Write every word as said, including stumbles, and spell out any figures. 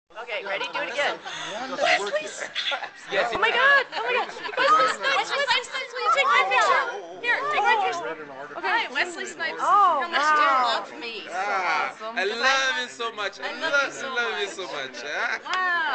Okay, ready? Do it again. Wesley Yes. Oh my God! Oh my God! Wesley Snipes! Wesley Snipes, will you take my picture? Here, take my picture. Okay, Wesley Snipes. Oh, How much wow. do you love me? Ah, Awesome. I love you so much. I I love love, you so I love you much. so much. Ah. Wow.